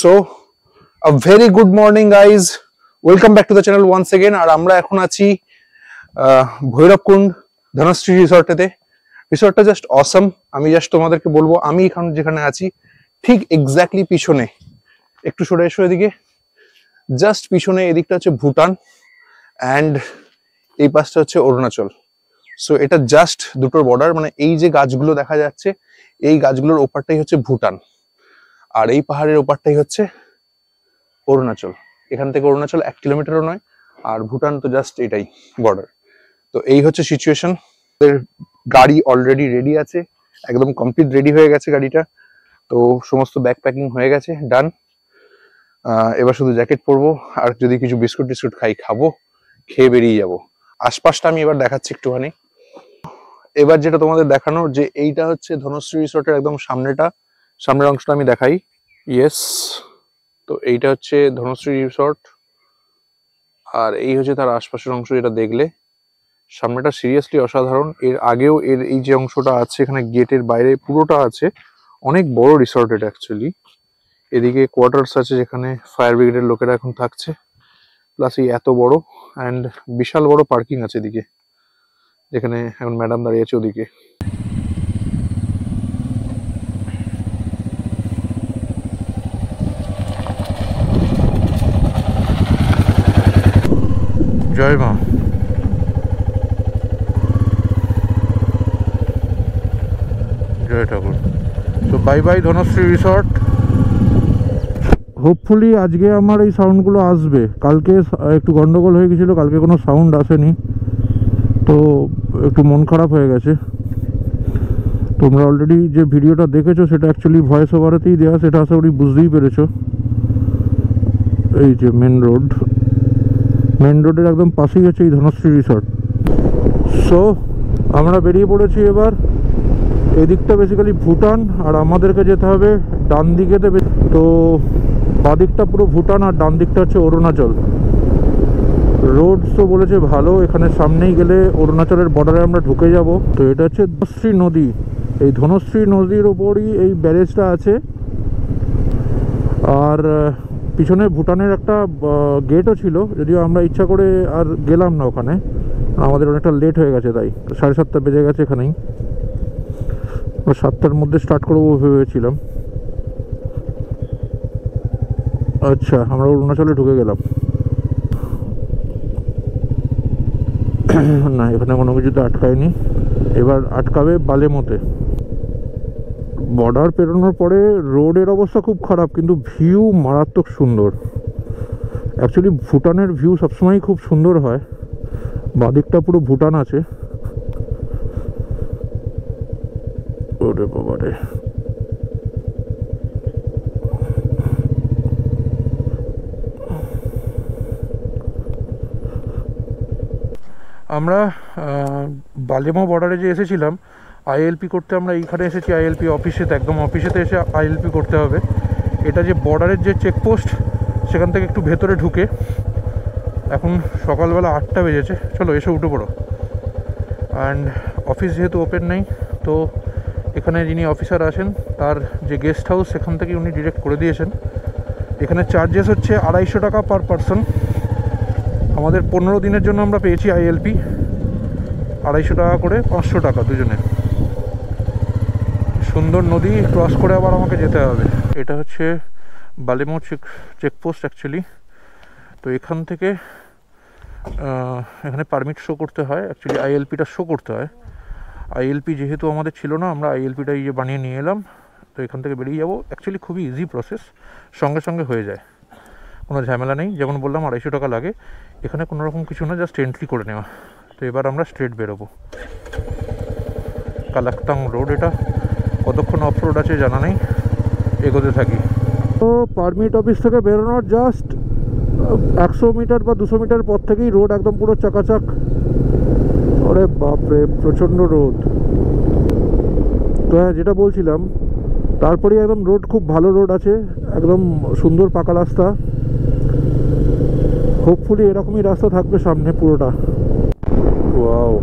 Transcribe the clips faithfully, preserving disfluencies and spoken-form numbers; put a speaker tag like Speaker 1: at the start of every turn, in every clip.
Speaker 1: So, a very good morning, guys. Welcome back to the channel once again. আর আমরা এখন আছি Bhairabkunda Dhanashree রিসর্টেতে। রিসর্টটা just অসম। আমি just তোমাদেরকে বলবো, আমি এখন যেখানে আছি ঠিক এক্স্যাক্টলি পিছনে, একটু সরে এসো এদিকে, জাস্ট পিছনে এদিকটা হচ্ছে ভুটান অ্যান্ড এই পাশটা হচ্ছে অরুণাচল। সো এটা জাস্ট দুটোর বর্ডার, মানে এই যে গাছগুলো দেখা যাচ্ছে এই গাছগুলোর ওপারটাই হচ্ছে ভুটান আর এই পাহাড়ের ওপারটাই হচ্ছে অরুণাচল। এখান থেকে অরুণাচল এক কিলোমিটারও নয়, আর ভুটান তো জাস্ট এটাই বর্ডার। তো এই হচ্ছে সিচুয়েশন। গাড়ি অলরেডি রেডি আছে, একদম কমপ্লিট রেডি হয়ে গেছে গাড়িটা। তো সমস্ত ব্যাগ প্যাকিং হয়ে গেছে, ডান। এবার শুধু জ্যাকেট পরবো আর যদি কিছু বিস্কুট টিস্কুট খাই খাবো, খেয়ে বেরিয়ে যাবো। আশপাশটা আমি এবার দেখাচ্ছি একটুখানি। এবার যেটা তোমাদের দেখানোর, যে এইটা হচ্ছে ধনশ্রী রিসর্টের একদম সামনেটা, সামনের অংশটা আমি দেখাই। ইয়েস, তো এইটা হচ্ছে ধনশ্রী রিসর্ট আর এই হচ্ছে তার আশপাশের অংশ। যেটা দেখলে সামনেটা সিরিয়াসলি অসাধারণ। এর আগেও এর এই যে অংশটা আছে এখানে গেটের বাইরে পুরোটা আছে, অনেক বড় রিসর্ট এটা অ্যাকচুয়ালি। এদিকে কোয়ার্টার্স আছে যেখানে ফায়ার ব্রিগেডের লোকেরা এখন থাকছে, প্লাস এই এত বড় অ্যান্ড বিশাল বড় পার্কিং আছে এদিকে, যেখানে এখন ম্যাডাম দাঁড়িয়ে আছে ওদিকে। জয় মা। জয় ঠাকুর। তো bye bye Dhanshree resort. Hopefully আজকে আমার এই সাউন্ডগুলো আসবে। কালকে একটু গন্ডগোল হয়ে গেছিলো, কালকে কোনো সাউন্ড আসেনি, তো একটু মন খারাপ হয়ে গেছে। তোমরা অলরেডি যে ভিডিওটা দেখেছো সেটা অ্যাকচুয়ালি ভয়েস ওভারেতেই দেওয়া, সেটা আশা করি বুঝতেই পেরেছো। এই যে মেন রোড, মেন রোডের একদম পাশেই হচ্ছে এই ধনশ্রী রিসর্ট। সো আমরা বেরিয়ে পড়েছি এবার। এদিকটা বেসিক্যালি ভুটান আর আমাদেরকে যেতে হবে ডান দিকেতে। তো বাদিকটা পুরো ভুটান আর ডান দিকটা হচ্ছে অরুণাচল। রোড তো বলেছে ভালো, এখানে সামনেই গেলে অরুণাচলের বর্ডারে আমরা ঢুকে যাব। তো এটা হচ্ছে ধনশ্রী নদী, এই ধনশ্রী নদীর ওপরই এই ব্যারেজটা আছে। আর পিছনে ভুটানের একটা গেটও ছিল, যদিও আমরা ইচ্ছা করে আর গেলাম না ওখানে, আমাদের অনেকটা লেট হয়ে গেছে, তাই সাড়ে সাতটা বেজে গেছে এখানেই। সাতটার মধ্যে স্টার্ট করবো ভেবেছিলাম। আচ্ছা, আমরা অরুণাচলে ঢুকে গেলাম। না, এখানে কোনো কিছুতে আটকায়নি, এবার আটকাবে বালেমোতে। বর্ডার পেরোনোর পরে রোডের অবস্থা খুব খারাপ, কিন্তু ভিউ মারাত্মক সুন্দর। অ্যাকচুয়ালি ভুটানের ভিউ সবসময় খুব সুন্দর হয়। বাদিকটা পুরো ভুটান আছে। ওরে বাবারে, আমরা বালেমো বর্ডারে যে এসেছিলাম আইএলপি করতে, আমরা এইখানে এসেছি আইএলপি অফিসেতে, একদম অফিসেতে এসে আইএলপি করতে হবে। এটা যে বর্ডারের যে চেকপোস্ট, সেখান থেকে একটু ভেতরে ঢুকে। এখন সকালবেলা আটটা বেজেছে, চলো এসে উঠে পড়ো। অ্যান্ড অফিস যেহেতু ওপেন নেই, তো এখানে যিনি অফিসার আছেন তার যে গেস্ট হাউস, সেখান থেকে উনি ডিরেক্ট করে দিয়েছেন। এখানে চার্জেস হচ্ছে আড়াইশো টাকা পার পারসন। আমাদের পনেরো দিনের জন্য আমরা পেয়েছি আইএলপি, আড়াইশো টাকা করে, পাঁচশো টাকা দুজনে। সুন্দর নদী ক্রস করে আবার আমাকে যেতে হবে। এটা হচ্ছে বালেমো চেক চেকপোস্ট অ্যাকচুয়ালি। তো এখান থেকে এখানে পারমিট শো করতে হয়, অ্যাকচুয়ালি আইএলপিটা শো করতে হয়। আইএলপি যেহেতু আমাদের ছিল না, আমরা আইএলপিটা ইয়ে বানিয়ে নিয়ে এলাম। তো এখান থেকে বেরিয়ে যাবো। অ্যাকচুয়ালি খুবই ইজি প্রসেস, সঙ্গে সঙ্গে হয়ে যায়, কোনো ঝামেলা নেই। যেমন বললাম আড়াইশো টাকা লাগে, এখানে কোনো রকম কিছু না, জাস্ট এন্ট্রি করে নেওয়া। তো এবার আমরা স্ট্রেট বেরোবো। কালাক্তাং রোড এটা, কতক্ষণ অফ রোড আছে জানা নেই, এগোতে থাকি। তো পারমিট অফিস থেকে বেরোনোর জাস্ট একশো মিটার বা দুশো মিটার পর থেকেই রোড একদম পুরো চাকাচাক। ওরে বাপরে, প্রচণ্ড রোদ। তো হ্যাঁ, যেটা বলছিলাম, তারপরে একদম রোড খুব ভালো রোড আছে, একদম সুন্দর পাকা রাস্তা। হোপফুলি এরকমই রাস্তা থাকবে সামনে পুরোটা। ওয়াও,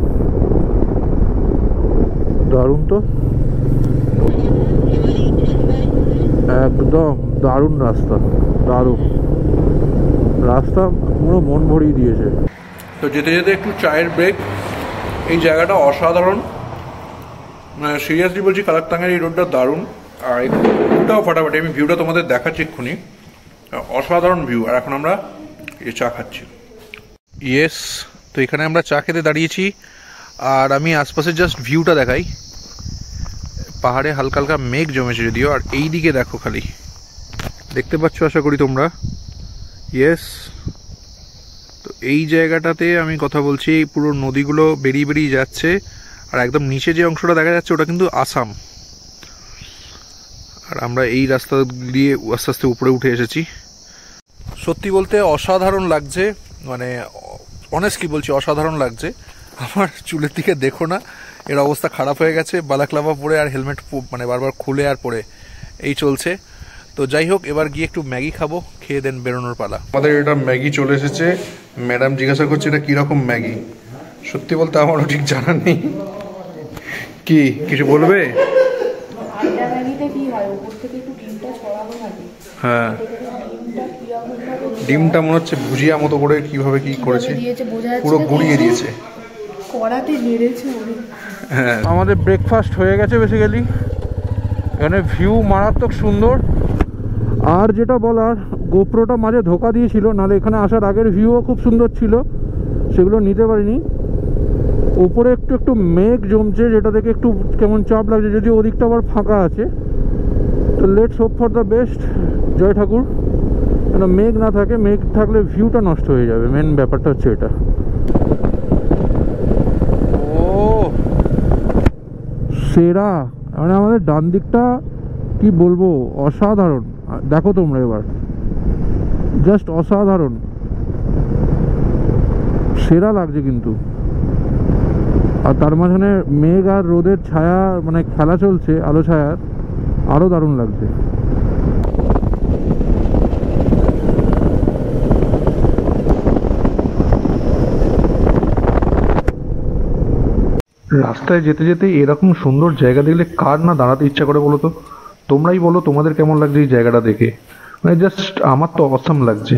Speaker 1: দারুণ তো, একদম দারুণ রাস্তা, দারুণ রাস্তা, পুরো মন ভরিয়ে দিয়েছে। তো যেতে যেতে একটু চায়ের ব্রেক। এই জায়গাটা অসাধারণ, মানে সিরিয়াসলি বলছি, কালাকতাঙের এই রোডটা দারুণ। আর এই ভিউটাও ফাটাফাটি, আমি ভিউটা তোমাদের দেখাচ্ছি এক্ষুনি, অসাধারণ ভিউ। আর এখন আমরা এই চা খাচ্ছি। ইয়েস, তো এখানে আমরা চা খেতে দাঁড়িয়েছি। আর আমি আশপাশের জাস্ট ভিউটা দেখাই। পাহাড়ে হালকা হালকা মেঘ জমেছে যদিও। আর এই দিকে দেখো, খালি দেখতে পাচ্ছ আশা করি তোমরা। ইয়েস, তো এই জায়গাটাতে আমি কথা বলছি, এই পুরো নদীগুলো বেরিয়ে বেরিয়ে যাচ্ছে। আর একদম নিচে যে অংশটা দেখা যাচ্ছে ওটা কিন্তু আসাম। আর আমরা এই রাস্তা দিয়ে আস্তে আস্তে উপরে উঠে এসেছি। সত্যি বলতে অসাধারণ লাগছে, মানে অনেস্টলি বলছি অসাধারণ লাগছে। আমার চুলের দিকে দেখো না, এর অবস্থা খারাপ হয়ে গেছে। বালাক্লাভা পরে আর হেলমেট মানে বারবার খুলে আর পরে এই চলছে। তো যাই হোক, এবার গিয়ে একটু ম্যাগি খাবো, খেয়ে দেন বেরোনোর পালা। আমাদের এটা ম্যাগি চলে এসেছে। ম্যাডাম জিজ্ঞাসা করছে এটা কীরকম ম্যাগি। সত্যি বলতে আমারও ঠিক জানা নেই। কি কিছু বলবে? হ্যাঁ, ডিমটা মনে হচ্ছে ভুজিয়া মতো করে কিভাবে কি করেছে, পুরো গুঁড়িয়ে দিয়েছে। হ্যাঁ, আমাদের ব্রেকফাস্ট হয়ে গেছে বেসিক্যালি। এখানে ভিউ মারাত্মক সুন্দর। আর যেটা বলার, গোপ্রোটা মাঝে ধোকা দিয়েছিল, নাহলে এখানে আসার আগের ভিউও খুব সুন্দর ছিল, সেগুলো নিতে পারিনি। উপরে একটু একটু মেঘ জমছে, যেটা দেখে একটু কেমন চাপ লাগছে, যদিও ওদিকটা আবার ফাঁকা আছে। তো let's hope for the best, জয় ঠাকুর। কেন মেঘ না থাকে, মেঘ থাকলে ভিউটা নষ্ট হয়ে যাবে, মেন ব্যাপারটা হচ্ছে এটা। ও সেরা, মানে আমাদের ডান দিকটা কি বলবো, অসাধারণ। দেখো তোমরা এবার, জাস্ট অসাধারণ, সেরা লাগছে কিন্তু। আর তার মাঝখানে মেঘ আর রোদের ছায়া, মানে খেলা চলছে আলো ছায়ার, আরো দারুণ লাগছে। রাস্তায় যেতে যেতে এরকম সুন্দর জায়গা দেখলে কার না দাঁড়াতে ইচ্ছা করে বলো তো? তোমরাই বলো তোমাদের কেমন লাগছে এই জায়গাটা দেখে। মানে জাস্ট আমার তো অসাম লাগছে।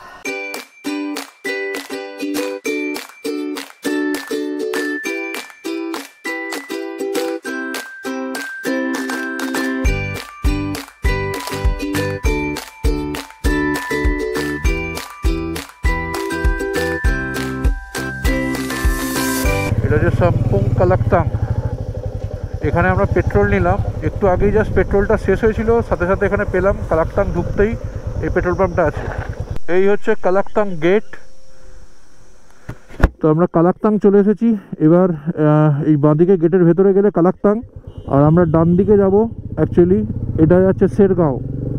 Speaker 1: এটা যে সাম্পুং কালাকতাং, এখানে আমরা পেট্রোল নিলাম একটু আগেই, জাস্ট পেট্রোলটা শেষ হয়েছিল, সাথে সাথে এখানে পেলাম। কালাকতাং ঢুকতেই এই পেট্রোল পাম্পটা আছে। এই হচ্ছে কালাকতাং গেট। তো আমরা কালাকতাং চলে এসেছি। এবার এই বাঁদিকে গেটের ভেতরে গেলে কালাকতাং, আর আমরা ডান দিকে যাব। অ্যাকচুয়ালি এটা যাচ্ছে শেরগাঁও।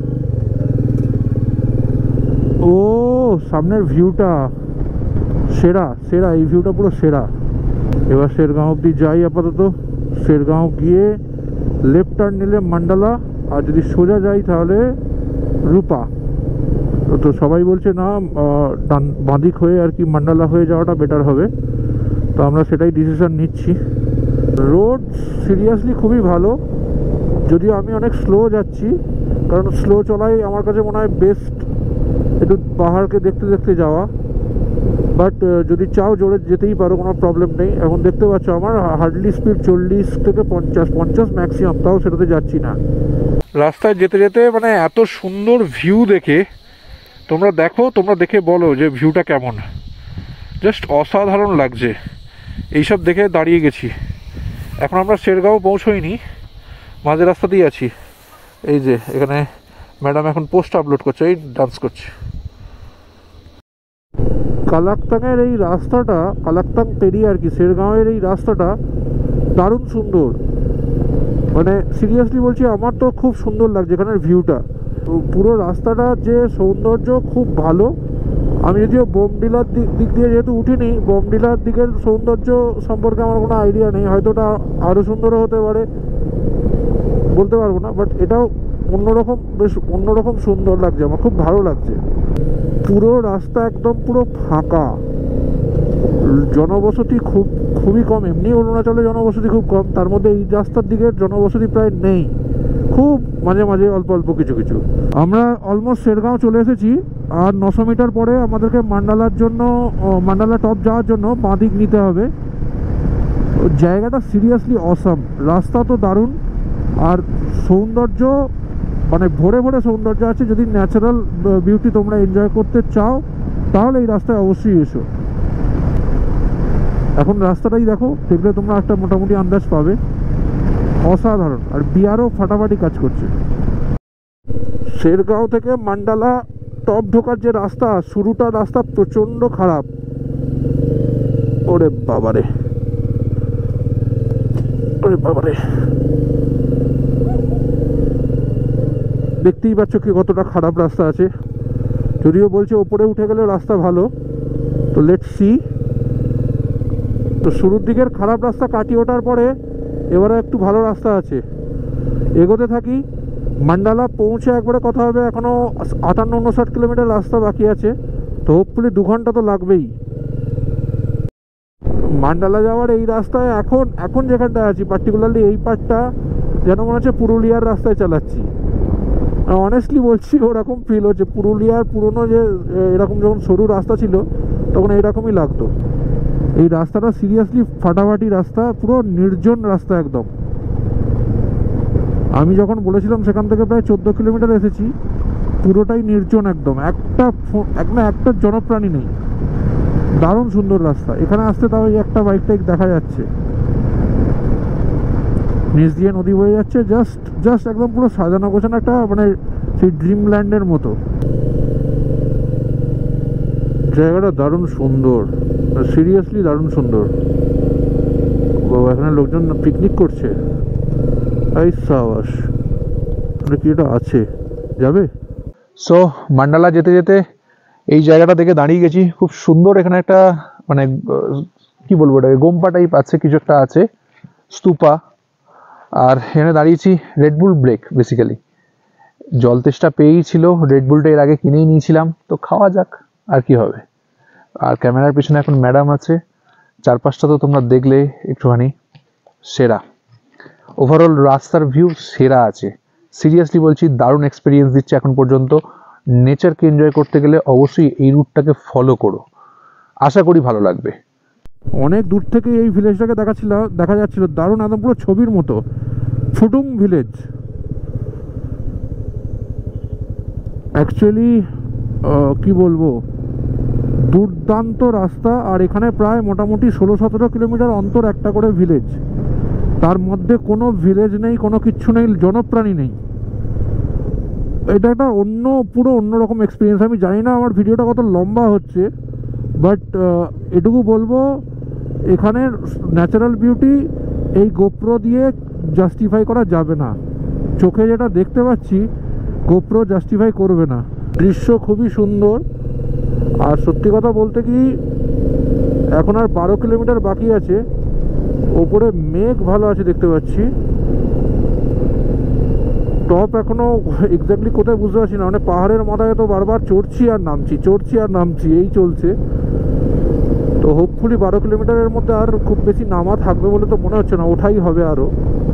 Speaker 1: ও সামনের ভিউটা সেরা, সেরা, এই ভিউটা পুরো সেরা। এবার শেরগাঁও অব্দি যাই আপাতত। শেরগাঁও গিয়ে লেফট টার্ন নিলে মান্ডালা, আর যদি সোজা যাই তাহলে রূপা। তো সবাই বলছে না ডান বাঁদিক হয়ে আর কি মান্ডালা হয়ে যাওয়াটা বেটার হবে, তো আমরা সেটাই ডিসিশন নিচ্ছি। রোড সিরিয়াসলি খুবই ভালো, যদিও আমি অনেক স্লো যাচ্ছি, কারণ স্লো চলাই আমার কাছে মনে হয় বেস্ট, একটু পাহাড়কে দেখতে দেখতে যাওয়া। বাট যদি চাও জোরে যেতেই পারো, কোনো প্রবলেম নেই। এখন দেখতে পাচ্ছ আমার হার্ডলি স্পিড চল্লিশ থেকে পঞ্চাশ, পঞ্চাশ ম্যাক্সিমাম, তাও সেটাতে যাচ্ছি না। রাস্তায় যেতে যেতে মানে এত সুন্দর ভিউ দেখে, তোমরা দেখো, তোমরা দেখে বলো যে ভিউটা কেমন। জাস্ট অসাধারণ লাগছে। এইসব দেখে দাঁড়িয়ে গেছি। এখন আমরা শেরগাঁও পৌঁছোইনি, মাঝে রাস্তাতেই আছি। এই যে এখানে ম্যাডাম এখন পোস্ট আপলোড করছে, এই ডান্স করছে। কালাকতাংয়ের এই রাস্তাটা, কালাকতাং পেরিয়ে আর কি শেরগাঁওয়ের এই রাস্তাটা দারুণ সুন্দর। মানে সিরিয়াসলি বলছি, আমার তো খুব সুন্দর লাগছে এখানের ভিউটা। পুরো রাস্তাটা যে সৌন্দর্য খুব ভালো। আমি যদিও বোমডিলার দিক দিক দিয়ে যেহেতু উঠিনি, বোমডিলার দিকের সৌন্দর্য সম্পর্কে আমার কোনো আইডিয়া নেই, হয়তো ওটা আরও সুন্দরও হতে পারে, বলতে পারবো না। বাট এটাও অন্যরকম, বেশ অন্যরকম সুন্দর লাগছে, আমার খুব ভালো লাগছে। পুরো রাস্তা একদম পুরো ফাঁকা, জনবসতি খুব খুবই কম। এমনি অরুণাচলে জনবসতি খুব কম, তার মধ্যে এই রাস্তার দিকে জনবসতি প্রায় নেই।
Speaker 2: খুব মাঝে মাঝে অল্প অল্প কিছু কিছু। আমরা অলমোস্ট শেরগাঁও চলে এসেছি, আর নশো মিটার পরে আমাদেরকে মান্ডালার জন্য মান্ডালা টপ যাওয়ার জন্য বাঁ দিক নিতে হবে। জায়গাটা সিরিয়াসলি অসাম, রাস্তা তো দারুণ, আর সৌন্দর্য মানে ভরে ভরে সৌন্দর্য আছে। যদি ন্যাচারাল বিউটি তোমরা এনজয় করতে চাও তাহলে এই রাস্তায় অবশ্যই এসো। এখন রাস্তাটাই দেখো, দেখলে তোমরা একটা মোটামুটি আন্দাজ পাবে। অসাধারণ, আর বিয়ারও ফাটাফাটি কাজ করছে। শেরগাঁও থেকে মান্ডালা টপ ঢোকার যে রাস্তা, শুরুটা রাস্তা প্রচণ্ড খারাপ। ওরে বাবারে, ওরে বাবারে, দেখতেই পাচ্ছ কি কতটা খারাপ রাস্তা আছে। যদিও বলছে ওপরে উঠে গেলে রাস্তা ভালো, তো লেটস সি। তো শুরুর দিকের খারাপ রাস্তা কাটিয়ে ওঠার পরে এবারে একটু ভালো রাস্তা আছে। এগোতে থাকি, মান্ডালা পৌঁছে একবারে কথা হবে। এখনও আটান্ন উনষাট কিলোমিটার রাস্তা বাকি আছে, তো হোপফুলি দু ঘন্টা তো লাগবেই। মান্ডালা যাওয়ার এই রাস্তায় এখন এখন যেখানটায় আছি, পার্টিকুলারলি এই পার্টটা যেন মনে হচ্ছে পুরুলিয়ার রাস্তায় চালাচ্ছি। অনেস্টলি বলছি, ওরকম ফিল হচ্ছে। পুরুলিয়ার পুরনো যে এরকম যখন সরু রাস্তা ছিল তখন এইরকমই লাগতো। এই রাস্তাটা সিরিয়াসলি ফাটাফাটি রাস্তা, পুরো নির্জন রাস্তা একদম। আমি যখন বলেছিলাম সেখান থেকে প্রায় চোদ্দো কিলোমিটার এসেছি, পুরোটাই নির্জন একদম, একটা না একটা জনপ্রাণী নেই। দারুণ সুন্দর রাস্তা। এখানে আসতে তাও একটা বাইক টাইক দেখা যাচ্ছে, নিচ দিয়ে নদী বয়ে যাচ্ছে। জাস্ট জাস্ট একদম পুরো সাজানো গোছানো একটা মানে সেই ড্রিমল্যান্ডের মতো। জায়গাটা দারুণ সুন্দর, সিরিয়াসলি দারুণ সুন্দর। এখানে লোকজন পিকনিক করছে। এই সাবাস, কি এটা আছে যাবে।
Speaker 1: সো মান্ডালা যেতে যেতে এই জায়গাটা দেখে দাঁড়িয়ে গেছি। খুব সুন্দর, এখানে একটা মানে কি বলবো, এটা গোম্পা টাইপ আছে, কিছু একটা আছে, স্তূপা। আর এখানে দাঁড়িয়েছি, রেডবুল ব্রেক বেসিক্যালি। জল তেষ্টা পেয়েই ছিল, রেডবুলটা এর আগে কিনেই নিয়েছিলাম, তো খাওয়া যাক, আর কি হবে। আর ক্যামেরার পিছনে এখন ম্যাডাম আছে। চারপাশটা তো তোমরা দেখলে একটুখানি, সেরা। ওভারঅল রাস্তার ভিউ সেরা আছে, সিরিয়াসলি বলছি, দারুণ এক্সপিরিয়েন্স দিচ্ছে এখন পর্যন্ত। নেচারকে এনজয় করতে গেলে অবশ্যই এই রুটটাকে ফলো করো, আশা করি ভালো লাগবে।
Speaker 2: অনেক দূর থেকে এই ভিলেজটাকে দেখাচ্ছিল দেখা যাচ্ছিল দারুণ, একদম পুরো ছবির মতো। ফুটুং ভিলেজ অ্যাকচুয়ালি কি বলবো, দুর্দান্ত রাস্তা। আর এখানে প্রায় মোটামুটি ষোলো সতেরো কিলোমিটার অন্তর একটা করে ভিলেজ, তার মধ্যে কোনো ভিলেজ নেই, কোনো কিচ্ছু নেই, জনপ্রাণী নেই। এটা একটা অন্য পুরো অন্যরকম এক্সপিরিয়েন্স। আমি জানি না আমার ভিডিওটা কত লম্বা হচ্ছে, বাট এটুকু বলবো, এখানের ন্যাচারাল বিউটি এই গোপ্রো দিয়ে জাস্টিফাই করা যাবে না। চোখে যেটা দেখতে পাচ্ছি গোপ্রো জাস্টিফাই করবে না। দৃশ্য খুবই সুন্দর। আর সত্যি কথা বলতে কি, এখন আর বারো কিলোমিটার বাকি আছে। ওপরে মেঘ ভালো আছে দেখতে পাচ্ছি। টপ এখনো এক্স্যাক্টলি কোথায় বুঝতে পারছি না, মানে পাহাড়ের মাথায় তো বারবার চড়ছি আর নামছি, চড়ছি আর নামছি, এই চলছে। তো হোপফুলি বারো কিলোমিটারের মধ্যে আর খুব বেশি নামা থাকবে বলে তো মনে হচ্ছে না, ওঠাই হবে আরো।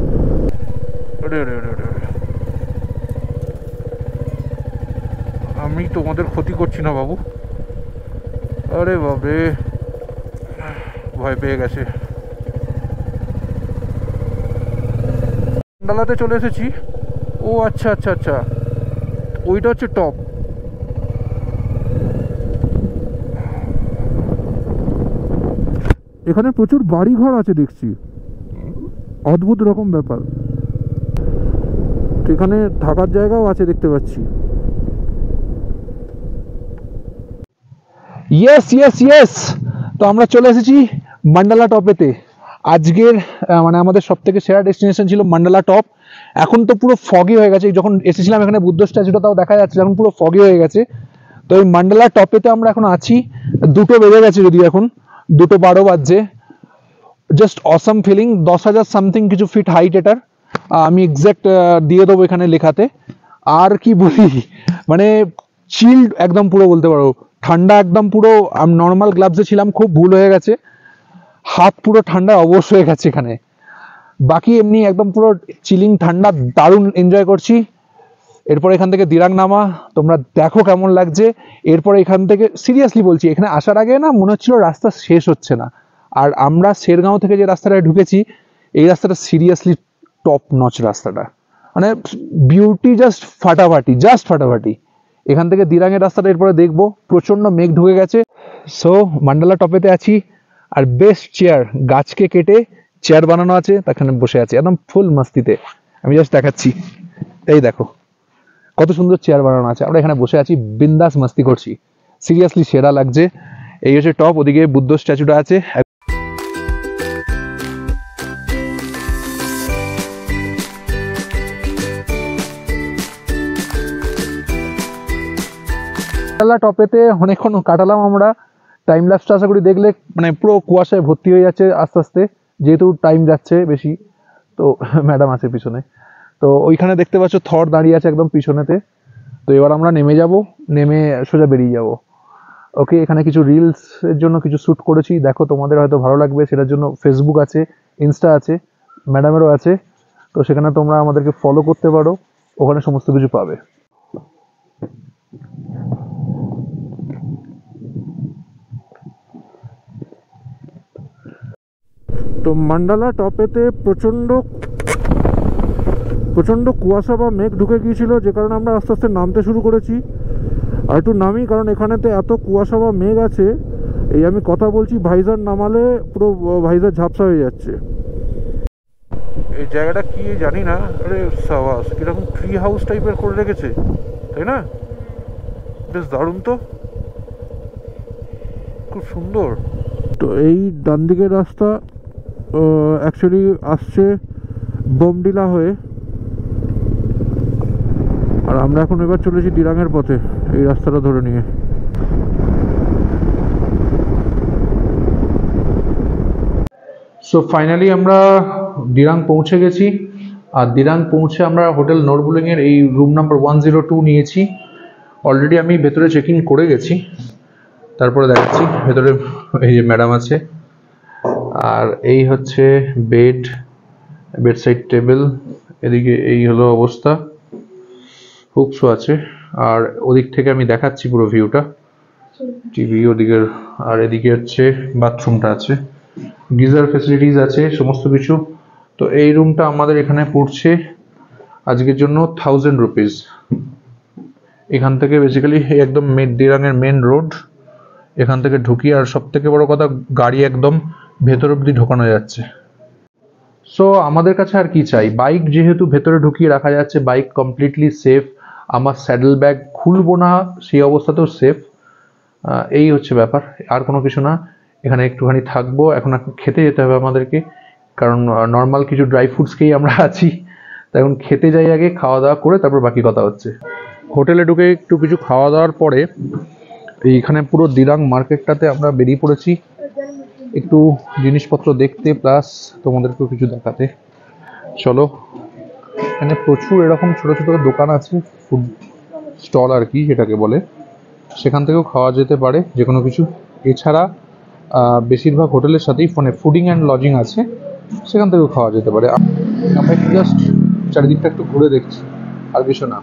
Speaker 2: আমি তোমাদের ক্ষতি করছি না বাবু। আরে বাবরে, ভয় পেয়ে গেছে। মান্ডালাতে চলে এসেছি। ও আচ্ছা আচ্ছা আচ্ছা, ওইটা হচ্ছে টপ। এখানে প্রচুর বাড়ি ঘর আছে দেখছি, অদ্ভুত রকম ব্যাপার। এখানে থাকার জায়গাও আছে দেখতে পাচ্ছি।
Speaker 1: ইয়েস ইয়েস ইয়েস, তো আমরা চলে এসেছি মান্ডালা টপেতে। আজকের মানে আমাদের সব থেকে সেরা ডেস্টিনেশন ছিল মান্ডালা টপ। এখন তো পুরো ফগি হয়ে গেছে, যখন এসেছিলাম এখানে বুদ্ধ স্ট্যাচুটা তাও দেখা যাচ্ছে, এখন পুরো ফগি হয়ে গেছে। তো এই মান্ডালা টপেতে আমরা এখন আছি। দুটো বেজে গেছে, যদিও এখন দুটো বারো বাজছে। Just awesome feeling. দশ হাজার সামথিং কিছু ফিট হাইট এটার, আমি এক্সাক্ট দিয়ে দেবো এখানে লেখাতে। আর কি বলি, মানে চিল্ড একদম পুরো বলতে পারো, ঠান্ডা একদম পুরো। নর্মাল গ্লাভসে ছিলাম, খুব ভুল হয়ে গেছে, হাত পুরো ঠান্ডা অবশ্য হয়ে গেছে এখানে। বাকি এমনি একদম পুরো চিলিং ঠান্ডা দারুণ এনজয় করছি। এরপর এখান থেকে দিরাং নামা, তোমরা দেখো কেমন লাগছে। এরপর এখান থেকে সিরিয়াসলি বলছি, এখানে আসার আগে না মনে হচ্ছিল রাস্তা শেষ হচ্ছে না, আর আমরা শেরগাঁও থেকে যে রাস্তাটায় ঢুকেছি এই রাস্তাটা সিরিয়াসলি টপ নচ রাস্তাটা, মানে বিউটি জাস্ট ফাটাফাটি, জাস্ট ফাটাফাটি। এখান থেকে দিরাঙের রাস্তাটা এরপরে দেখবো, প্রচন্ড মেঘ ঢুকে গেছে। সো মান্ডালা টপেতে আছি, আর বেস্ট চেয়ার, গাছকে কেটে চেয়ার বানানো আছে, তাখানে বসে আছে একদম ফুল মাস্তিতে। আমি জাস্ট দেখাচ্ছি, এই দেখো কত সুন্দর চেয়ার বানানো আছে, আমরা এখানে বসে আছি বিন্দাস মাস্তি করছি, সিরিয়াসলি সেরা লাগছে। এই হচ্ছে টপ, ওদিকে বুদ্ধ স্ট্যাচুটা আছে। টপেতে অনেকক্ষণ কাটালাম আমরা, টাইম ল্যাপসটা আশা করি দেখলে, মানে পুরো কুয়াশায় ভর্তি হয়ে যাচ্ছে আস্তে আস্তে, যেহেতু টাইম যাচ্ছে বেশি। তো ম্যাডাম আছে পিছনে, তো ওইখানে দেখতে পাচ্ছ থর দাঁড়িয়ে আছে একদম পিছনেতে। তো এবার আমরা নেমে যাব, নেমে সোজা বেরিয়ে যাব। ওকে, এখানে কিছু রিলস এর জন্য কিছু শ্যুট করেছি, দেখো তোমাদের হয়তো ভালো লাগবে, সেটার জন্য ফেসবুক আছে, ইনস্টা আছে, ম্যাডামেরও আছে, তো সেখানে তোমরা আমাদেরকে ফলো করতে পারো, ওখানে সমস্ত কিছু পাবে।
Speaker 2: তো মান্ডালা টপেতে প্রচণ্ড প্রচণ্ড কুয়াশা বা মেঘ ঢুকে গিয়েছিল, যে কারণে আমরা আস্তে আস্তে নামতে শুরু করেছি। আর একটু নামি, কারণ এখানেতে এত কুয়াশা বা মেঘ আছে, এই আমি কথা বলছি ভাইজার নামালে পুরো ভাইজার ঝাপসা হয়ে যাচ্ছে। এই জায়গাটা কি জানি না, আরে সাবাস, কিরকম ট্রি হাউস টাইপের করে রেখেছে, তাই না? বেশ দারুণ তো, খুব সুন্দর। তো এই ডান দিকের রাস্তা অ্যাকচুয়ালি আসছে বোমডিলা হয়ে, আর আমরা এখন এবার চলেছি দিরাঙের পথে এই রাস্তাটা ধরে নিয়ে।
Speaker 1: সো ফাইনালি আমরা দিরাং পৌঁছে গেছি, আর দিরাং পৌঁছে আমরা হোটেল নোরবুলিং এর এই room number one zero two নিয়েছি। অলরেডি আমি ভেতরে চেক ইন করে গেছি, তারপরে দেখাচ্ছি। ভেতরে এই যে ম্যাডাম আছে, আর এই হচ্ছে বেড, বেড সাইড টেবিল, এদিকে এই হলো অবস্থা, হুকসও আছে, আর ওদিক থেকে আমি দেখাচ্ছি পুরো ভিউটা, টিভি ওদিকের, আর এদিকে হচ্ছে বাথরুমটা আছে, গিজার ফেসিলিটিস আছে, সমস্ত কিছু। তো এই রুমটা আমাদের এখানে পড়ছে আজকের জন্য থাউজেন্ড রুপিস। এখান থেকে বেসিক্যালি একদম মেন দিরাঙের মেন রোড, এখান থেকে ঢুকি, আর সব থেকে বড় কথা গাড়ি একদম ভেতর অব্দি ঢোকানো যাচ্ছে। সো আমাদের কাছে আর কি চাই, বাইক যেহেতু ভেতরে ঢুকিয়ে রাখা যাচ্ছে, বাইক কমপ্লিটলি সেফ, আমার স্যাডেল ব্যাগ খুলবো না সেই অবস্থাতেও সেফ, এই হচ্ছে ব্যাপার, আর কোনো কিছু না। এখানে একটুখানি থাকবো, এখন খেতে যেতে হবে আমাদেরকে, কারণ নর্মাল কিছু ড্রাই ফ্রুটস খেয়েই আমরা আছি, তাই এখন খেতে যাই আগে, খাওয়া দাওয়া করে তারপর বাকি কথা হচ্ছে। হোটেলে ঢুকে একটু কিছু খাওয়া দাওয়ার পরে এইখানে পুরো দিরাং মার্কেটটাতে আমরা বেরিয়ে পড়েছি, একটু জিনিসপত্র দেখতে প্লাস তোমাদেরকেও কিছু দেখাতে। চলো, এখানে প্রচুর এরকম ছোট ছোট দোকান আছে, ফুড স্টল আর কি যেটাকে বলে, সেখান থেকেও খাওয়া যেতে পারে যে কোনো কিছু। এছাড়া বেশিরভাগ হোটেলের সাথেই ফোনে ফুডিং অ্যান্ড লজিং আছে, সেখান থেকেও খাওয়া যেতে পারে। আমরা একটু জাস্ট চারিদিকটা একটু ঘুরে দেখছি, আর কিছু না।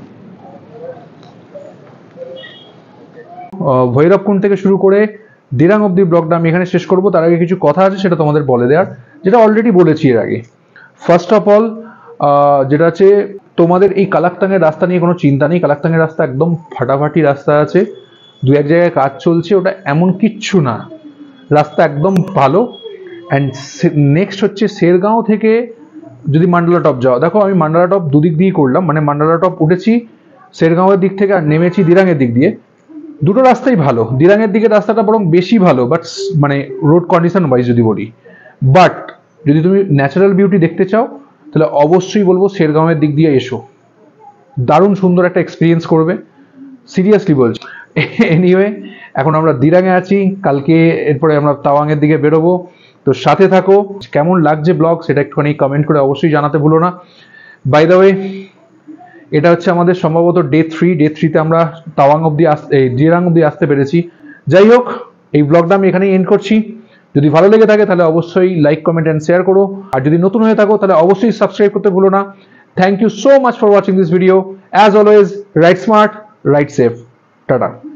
Speaker 1: ভৈরবকুণ্ড থেকে শুরু করে দিরাং অব্দি ব্লগটা আমি এখানে শেষ করবো। তার আগে কিছু কথা আছে সেটা তোমাদের বলে দেওয়ার, যেটা অলরেডি বলেছি এর আগে। ফার্স্ট অফ অল যেটা আছে, তোমাদের এই কালাকতাঙের রাস্তা নিয়ে কোনো চিন্তা নেই, কালাকতাঙের রাস্তা একদম ফাটাফাটি রাস্তা আছে, দু এক জায়গায় কাজ চলছে, ওটা এমন কিচ্ছু না, রাস্তা একদম ভালো। অ্যান্ড নেক্সট হচ্ছে শেরগাঁও থেকে যদি মান্ডালা টপ যাও, দেখো আমি মান্ডালা টপ দুদিক দিয়েই করলাম, মানে মান্ডালা টপ উঠেছি শেরগাঁওয়ের দিক থেকে আর নেমেছি দিরাঙের দিক দিয়ে, দুটো রাস্তাই ভালো। দিরাঙের দিকে রাস্তাটা বরং বেশি ভালো, বাট মানে রোড কন্ডিশন ওয়াইজ যদি বলি, বাট যদি তুমি ন্যাচারাল বিউটি দেখতে চাও তাহলে অবশ্যই বলবো শেরগাঁওয়ের দিক দিয়ে এসো, দারুণ সুন্দর একটা এক্সপিরিয়েন্স করবে, সিরিয়াসলি বলছি। এনিওয়ে, এখন আমরা দিরাঙে আছি, কালকে এরপরে আমরা তাওয়াংয়ের দিকে বেরোবো, তো সাথে থাকো। কেমন লাগছে ব্লগ সেটা একটুখানি কমেন্ট করে অবশ্যই জানাতে ভুলো না। বাই দ্য ওয়ে, এটা হচ্ছে আমাদের সম্ভবত ডে থ্রি, ডে থ্রিতে আমরা তাওয়াং অব্দি আসতে, দিরাং অব্দি আসতে পেরেছি। যাই হোক, এই ব্লগটা আমি এখানেই এন্ড করছি।
Speaker 2: যদি ভালো লেগে থাকে তাহলে অবশ্যই লাইক কমেন্ট এন্ড শেয়ার করো, আর যদি নতুন হয়ে থাকো তাহলে অবশ্যই সাবস্ক্রাইব করতে ভুলো না। Thank you so much for watching this video. As always, ride smart, ride safe, tata.